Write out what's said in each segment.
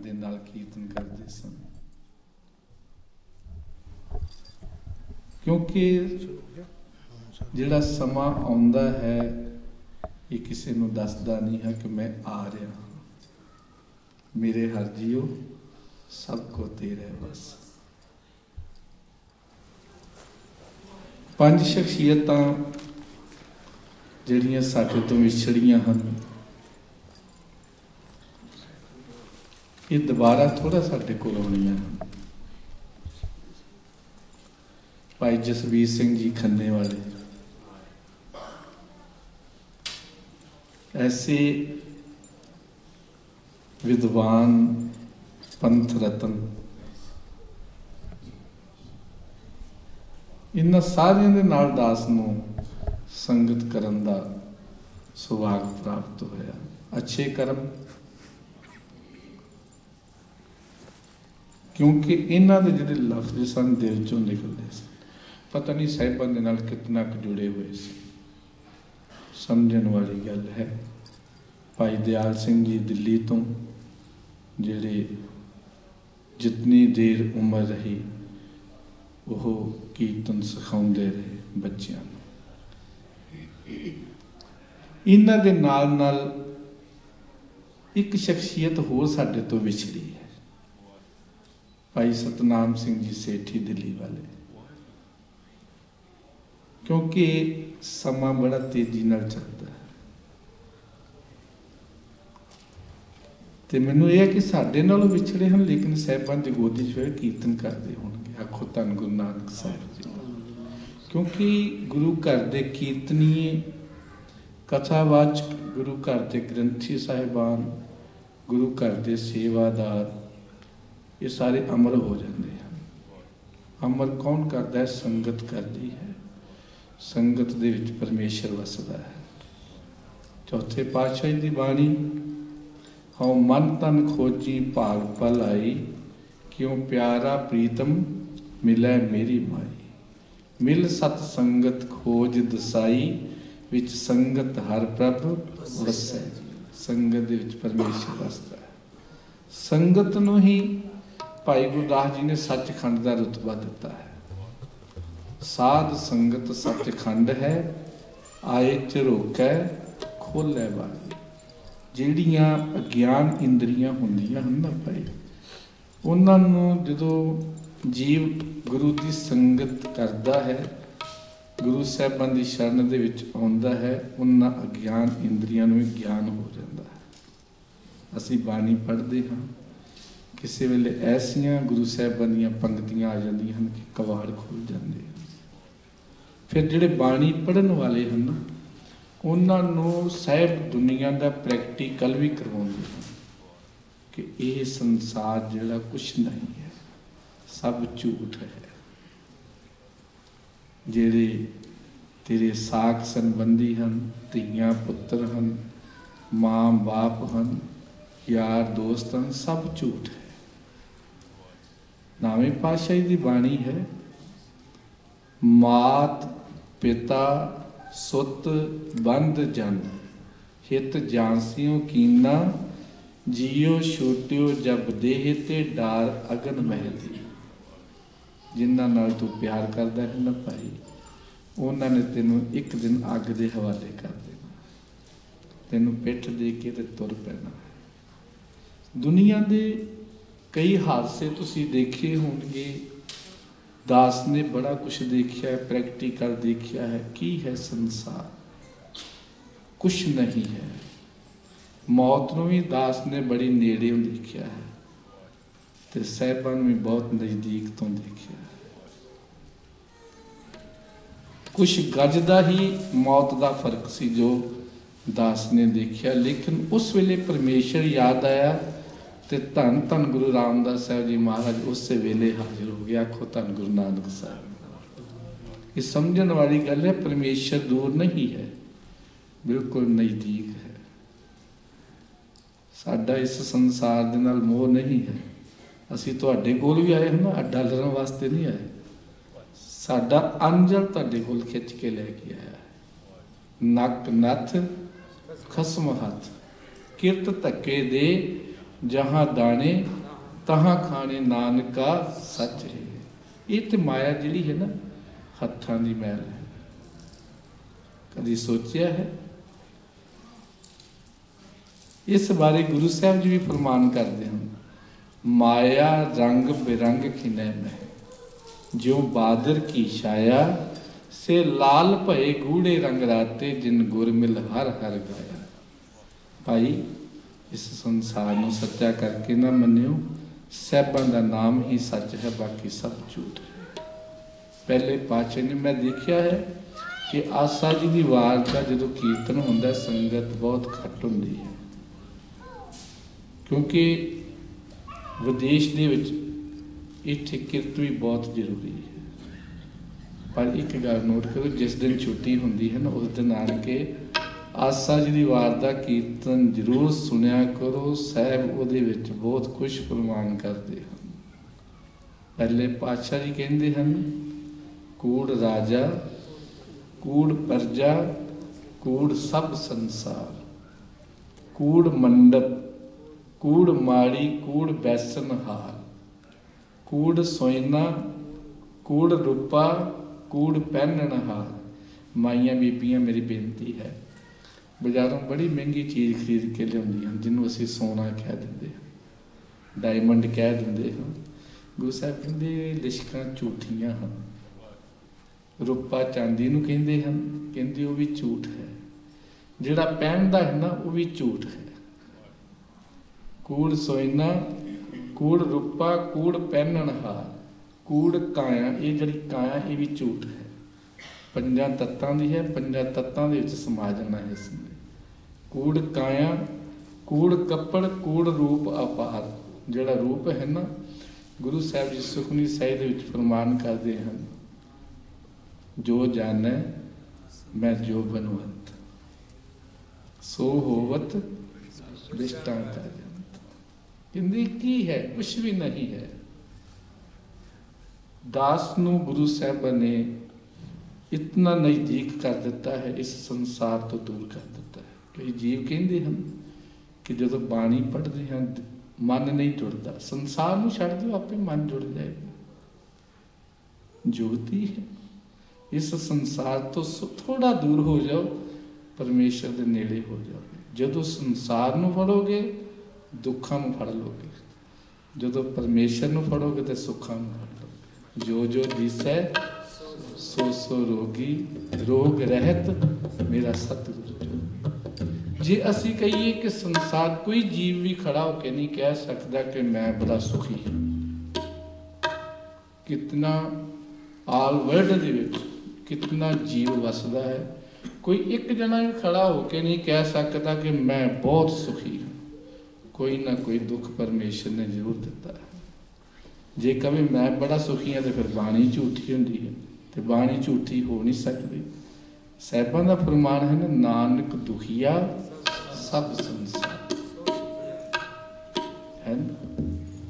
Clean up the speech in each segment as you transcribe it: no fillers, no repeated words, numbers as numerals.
दे नाल कीर्तन करते सन, क्योंकि जिहड़ा समा आउंदा है ये किसी नूं दसदा नहीं है कि मैं आ रहा, मेरे हर जीओ सबको तेरे बस। पंज शख्सियतां जिहड़ियां साडे तो विछड़ियां हन, ये दोबारा थोड़ा साडे कोल आउणियां हन। भाई जसवीर सिंह जी खन्ने वाले ऐसे विद्वान पंथ रतन, इन्हां सारियां दे नाल दास नूं संगत करन दा सुभाग प्राप्त होया। अच्छे कर्म, क्योंकि इन्हां दे जिहड़े लफ्ज़ सन दिल चों निकलदे सन, पता नहीं साहिबां दे नाल कितना क जुड़े हुए सन। समझण वाली गल है। भाई दयाल सिंह जी दिल्ली तो जिहड़े जितनी देर उम्र रही वह कीर्तन सिखाउंदे रहे बच्चियां नूं। इन्हां दे नाल नाल एक शख्सियत होर साडे तो विछड़ी है, भाई सतनाम सिंह जी सेठी दिल्ली वाले, क्योंकि समा बड़ा तेजी नाल चलदा है। ते मैनूं यह है कि साडे नालों विछड़े हैं लेकिन साहिबां दी गोदी च फिर कीर्तन करते होणगे। आखो धन गुरु नानक साहिब जी, क्योंकि गुरु घर दे कीर्तनीए, कथावाचक, गुरु घर दे ग्रंथी साहिबान, गुरु घर दे सेवादार, ये सारे अमर हो जाते हैं। अमर कौन करता है? संगत करती है। संगत दे विच परमेश्वर वसदा है। चौथे पातशाह की बाणी, हौ मन तन खोजी भाग पल आई, क्यों प्यारा प्रीतम मिलै मेरी माई। मिल सत संगत खोज दसाई, विच संगत हर प्रभ वसै। संगत दे विच परमेश्वर वसदा है। संगत नूं ही भाई गुरदास जी ने सचखंड का रुतबा दिता है। साध संगत सचखंड है, आए झरोकै खोलै बारी। जिहड़ियां अज्ञान इंद्रियां हुंदियां हन ना भाई, उन्हां नूं जदों जीव गुरु की संगत करता है, गुरु साहिबां की शरण दे विच आउंदा है, उन्हां अज्ञान इंद्रियां नूं ज्ञान हो जाता है। असीं बाणी पढ़ते हाँ, किसी वेले ऐसियां गुरु साहिबां दीयां पंक्तियां आ जांदियां हन कि कवाड़ खुल जाते हैं। फिर जिहड़े बाणी पढ़न वाले हैं ना, उन्होंने साहिब दुनिया का प्रैक्टिकल भी करवाते हैं कि यह संसार जिहड़ा कुछ नहीं है, सब झूठ है। जिहड़े तेरे साक संबंधी हैं, धीआं पुत्र हैं, माँ बाप हैं, यार दोस्त हैं, सब झूठ है। नावें पातशाही की बाणी है, मात पिता सुत बंद जन, हित जानसियों कीना, जियो छूटियो जब देह ते डार अगन महदी। जिन्हां नाल तू प्यार करदा है ना भाई, उन्हां ने तेनों एक दिन अग दे हवाले कर देना, तेनों पिठ दे के ते तुर पैना। दुनिया दे कई हादसे तुसीं देखे होणगे, दास ने बड़ा कुछ देखा है, प्रैक्टिकल देखा है। की है संसार? कुछ नहीं है। मौत नूं भी दास ने बड़ी नेड़े देखा है, ते साहिबां नूं भी बहुत नज़दीक तो देखा है। कुछ गज दा ही मौत का फर्क सी जो दास ने देखा, लेकिन उस वेले परमेश्वर याद आया ते धन धन गुरु रामदास साहब जी महाराज उस वेले हाजिर हो गया। आखो धन गुरु नानक साहब। ये समझण वाली गल है, परमेश्वर दूर नहीं है, बिल्कुल नज़दीक है। साडा इस संसार दे नाल मोह नहीं है। असीं तुहाडे कोल भी आए हैं ना, अड्डा लड़न वास्ते नहीं आए। साडा अंजल तुहाडे कोल खिच के लैके आया है। नक नथ खसम हथ, किरत धक्के दे जहाँ दाने तहाँ खाने नानका सच है। ये तो माया जिहड़ी है ना हत्थां दी मैल है। कभी सोचिया है? इस बारे गुरु साहब जी भी फरमान करते हैं, माया रंग बिरंग खिनै में, ज्यों बादर की छाया से लाल भये गूढ़े रंग राते, जिन गुरमिल हर हर गाया। भाई इस संसार में सच्चा करके ना मनियो, साहिबां दा नाम ही सच है, बाकी सब झूठ है। पहले पातशाह ने मैं देखा है कि आसा जी की वार का जो कीर्तन होंदा संगत बहुत घट होंदी है, क्योंकि विदेश दे विच इत्थे किरत भी बहुत जरूरी है। पर एक गल नोट करो, जिस दिन छुट्टी होंदी है ना उस दिन आन के आसा जी की वार का कीर्तन जरूर सुनिया करो। साहब उहदे विच बहुत कुछ फरमान करते हैं। पहले पातशाह जी कहते हैं, कूड़ राजा कूड़ प्रजा कूड़ सब संसार, कूड़ मंडप कूड़ माड़ी कूड़ बैसन हार, कूड़ सोयना कूड़ रूपा कूड़ पहनन हार। माइयां बीबियां मेरी बेनती है, बाजारों बड़ी महंगी चीज़ खरीद के लिया जिन्होंने असी सोना कह देंगे, डायमंड कह देंगे हाँ। गुरु साहब कहते लिशकां झूठियां हैं। रूपा चांदी नूं कहते हैं, कहते वो भी झूठ है। जिहड़ा पहनदा है ना वो भी झूठ है। कूड़ सोयना कूड़ रूपा कूड़ पहनन हार, कूड़ काया, ये जिहड़ी काया ये भी झूठ है। पंजा तत्तां दी है, पंजा तत्तां दे विच समा जाना है इसने। कूड़ काया कूड़ कपड़ कूड़ रूप अपार। जिहड़ा रूप है ना, गुरु साहब जी सुखमनी साहिब दे विच फरमान करते हैं, जो जाने मैं जो बनवंत, सो होवत दृष्टांत। कहंदे की है? कुछ भी नहीं है। दास नूं गुरु साहब ने इतना नज़दीक कर दिता है, इस संसार तो दूर कर दिता है। कई जीव कहते हैं कि जो बाणी पढ़ते हैं मन नहीं जुड़ता, संसार में छड़ दो आपे मन जुड़ जाएगा। जुगती है इस संसार तो थोड़ा दूर हो जाओ, परमेश्वर के नेड़े हो जाओगे। जो संसार में फड़ोगे दुखों में फड़ लोगे, जो परमेश्वर में फड़ोगे तो सुखों में फड़ लोगे। जो जो दिसै सो सो रोगी, रोग रहत मेरा सतगुरु जो। जे असी कहिए कि संसार कोई जीव भी खड़ा होकर नहीं कह सकता कि मैं बड़ा सुखी हूँ। कितना आल वर्ल्ड दे विच कितना जीव वसदा है, कोई एक जना भी खड़ा होकर नहीं कह सकता कि मैं बहुत सुखी हूँ। कोई ना कोई दुख परमेश्वर ने जरूर दिता है। जे कभी मैं बड़ा सुखी हाँ तो फिर बाणी झूठी होंदी है, तो बाणी झूठी हो नहीं सकती। साहिबां दा फरमान है ना, नानक दुखिया सब संसार है ना।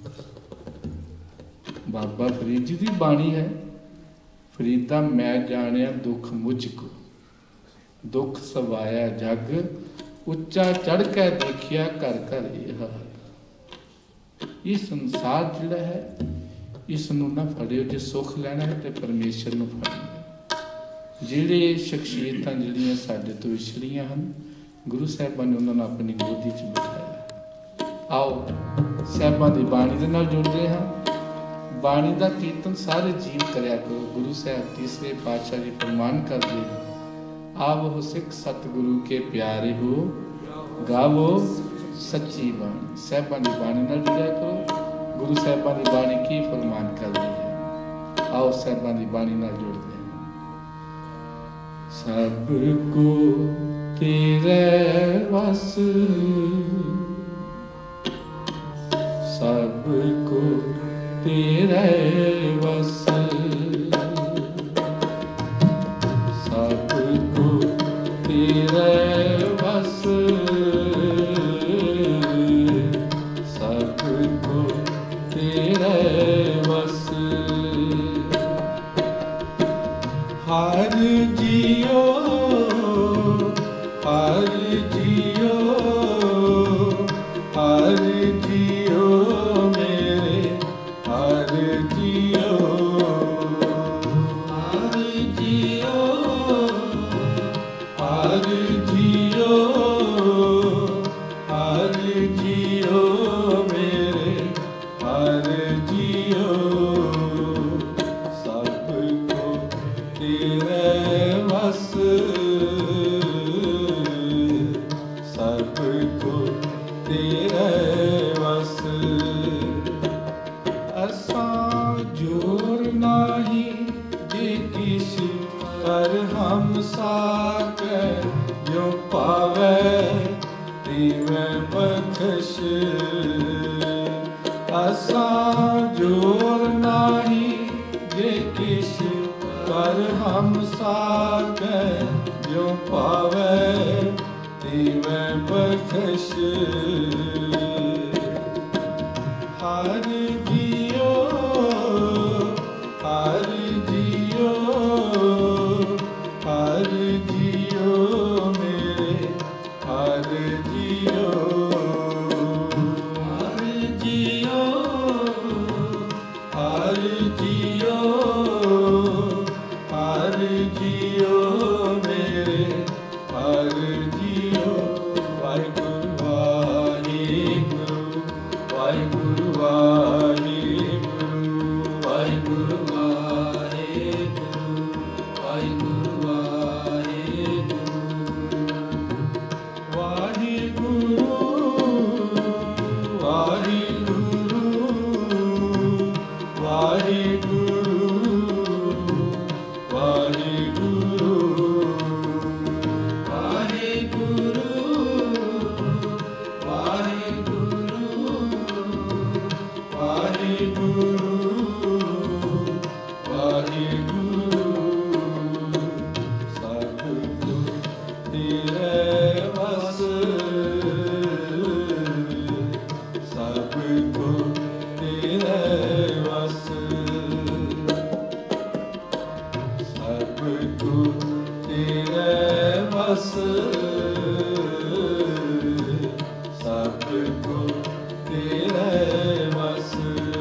बाबा फरीद जी की बाणी है, फरीदा मैं जानिया दुख मुझको, दुख सवाया जग, उच्चा चढ़ के देखिया घर घर यह। ये संसार जिहड़ा है इसनूं ना फड़ियो। जे सुख लेना है तो परमेश्वर नूं फड़ना। जिहड़े शख्सियतां जिहड़ियां साडे तो विछड़ियां हन, गुरु साहिबां ने उन्हां नूं अपनी गोदी 'च बिठाया। आओ साहिबां दी बाणी दे नाल जुड़दे हां। बाणी दा कीर्तन सारे जीव करया करो। गुरु साहब तीसरे पातशाह जी फरमान करदे हैं, आवो सिख सतगुरु के प्यारे हो, गावो सच्ची बाणी। साहिबां दी बाणी नाल जुड़िया करो। गुरु साहिबां दी बाणी की फरमान करदी है, आओ साहिबां दी बाणी नाल जुड़दे हैं। सबको तेरे वस, सबको तेरे वस, सबको तेरे वस, सबको तेरे वस। हर जियो हर जियो हर जियो मेरे हर जियो, हर जियो, हर जियो, हर जियो मेरे हर जियो, सबको तेरे बस, सबको तेरे बस। असां जोर नाही जे किश कर हम साके, जो पावे तिवें बख्श। असां जोर नाही जे किश कर हम साके, जो पावे तिवें बख्श। हर जियो, हर जियो, हर जियो मेरे हर जियो, हर जियो, हर जियो, हर जियो मेरे हर जियो। वाहिगुरु वाहिगुरु, वाहिगुरु वाहिगुरु, वाहिगुरु वाहिगुरु, वाहिगुरु वाहिगुरु, वाहिगुरु, वाहिगुरु, वाहिगुरु, वाहिगुरु, वाहिगुरु, वाहिगुरु, वाहिगुरु, सबको तेरे बस, सबको तेरे बस, सबको तेरे बस, सबको तेरे बस।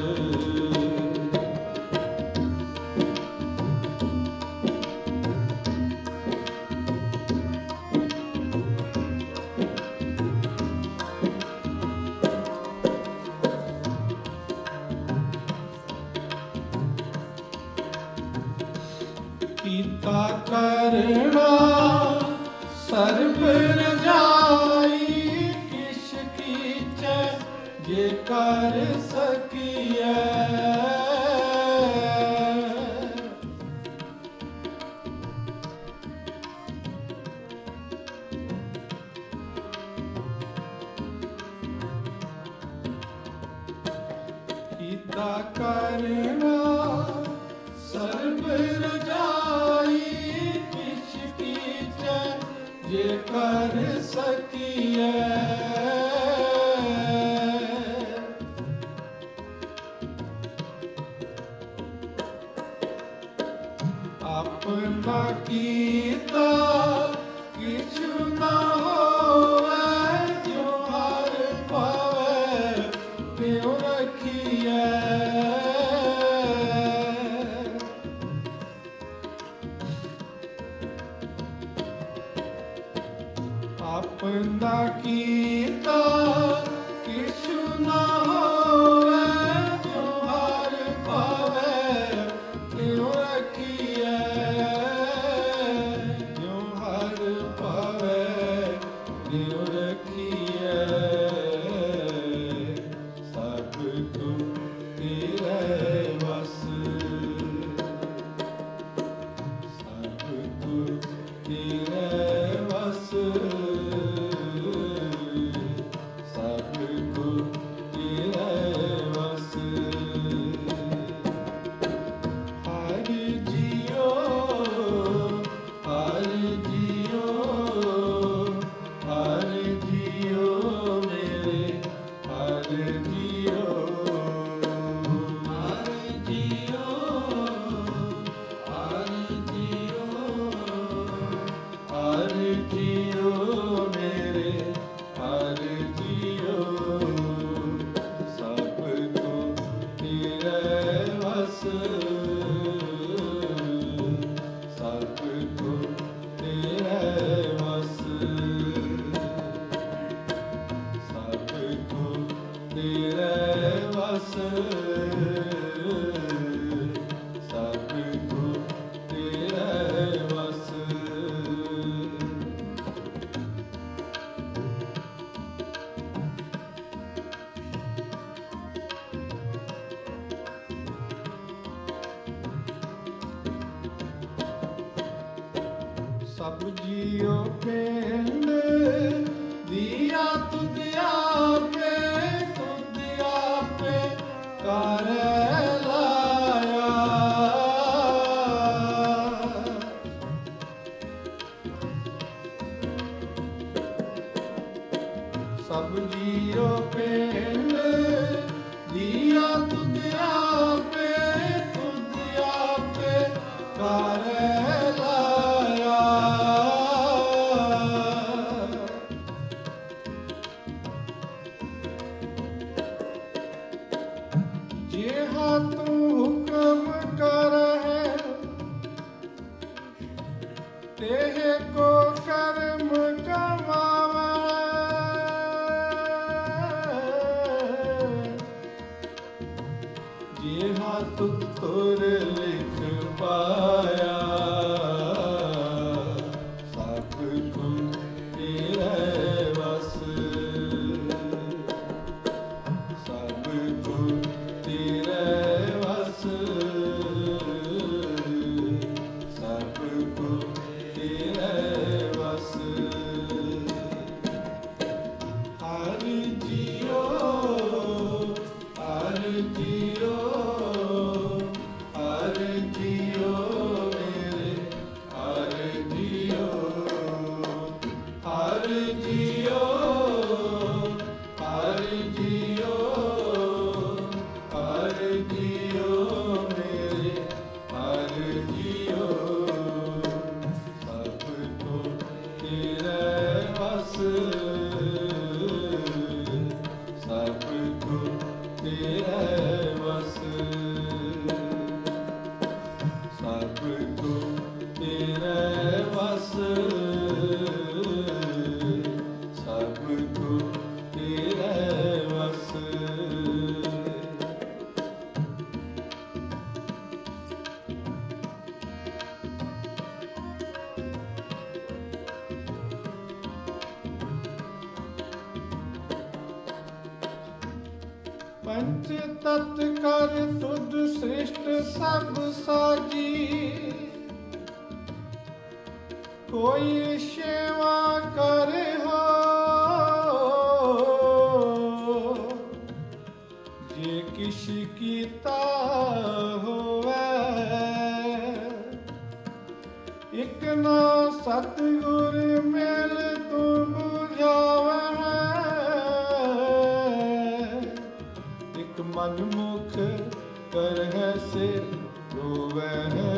कीता करना सर्ब रजाई, किश कीचै जे कर सकिए। कीता करना सर्ब रजाई, किश कीचै जे कर सकिए। अपना कीता किछु न होवे, जो हर पावे त्यों रखिए। अपना कीता किछु न होवे, जो हर पावे त्यों रखिए, जो हर पावे त्यों रखिए। सबको तेरे बस, सबको तेरे बस, सबको वस सब गुण तेरे वस। सब जियो पिंड दिया तुद आपे कर लाया। सब जियो पिंड दिया तुद आपे कर लाया। जेहा तू हुक्म करहे तेहे को कर्म कमावे। जेहा तुक तुर लिख पाया सब गुण तेरे वस। सब गुण तेरे वस सब गुण तेरे वस। हर जियो हर जियो हर जियो मेरे हर जियो हर जियो हर जियो हर जियो मेरे हर जियो। सब को तेरे वस सब को तेरे वस सब को तेरे वस सब को तेरे वस। पंच तत् कर तुद सृष्ट सब साजी। कोई सेवा करे हो जे किस कीता होवे। एक ना सतगुर मेल तू बुझावे। एक मन मुख करह से रोवे।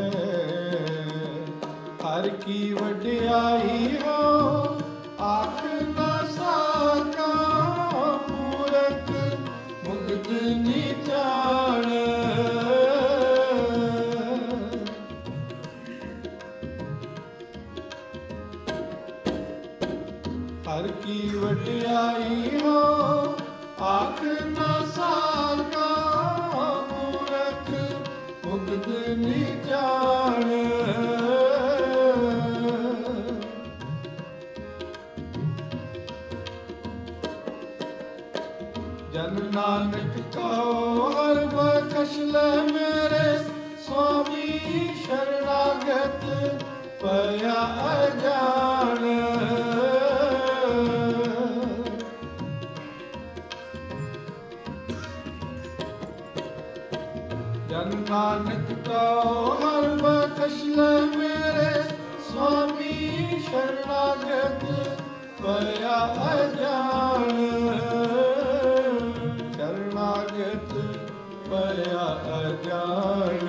हर की वड्याई हो आख न साका। मूरख मुग्ध निचाण हर की वड्याई हो आख न साका। मूरख मुग्ध निचाण जन नानक कहो हर बख्श ले मेरे स्वामी शरणागत पया अजान। जन नानक कहो हर बख्श ले मेरे स्वामी शरणागत पया अजान। शरणागत पया अजान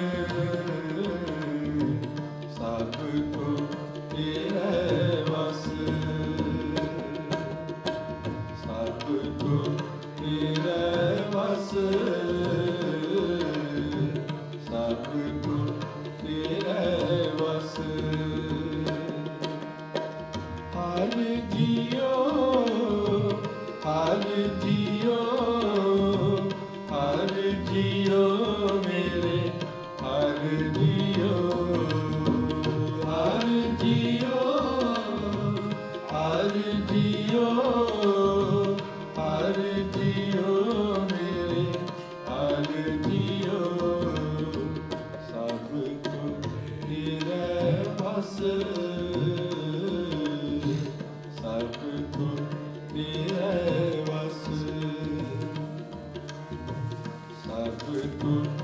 सब को तेरे वस सब को तेरे वस सब को तेरे वस। हाल जियो हाल जियो हाल तुर